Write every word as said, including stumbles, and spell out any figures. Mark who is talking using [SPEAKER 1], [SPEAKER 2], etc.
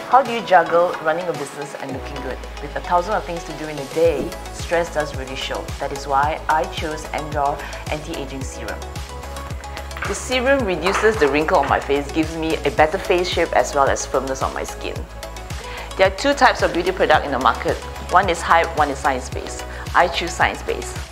[SPEAKER 1] How do you juggle running a business and looking good? With a thousand of things to do in a day, stress does really show. That is why I chose Endor Anti-Aging Serum. The serum reduces the wrinkle on my face, gives me a better face shape as well as firmness on my skin. There are two types of beauty product in the market. One is hype, one is science-based. I choose science-based.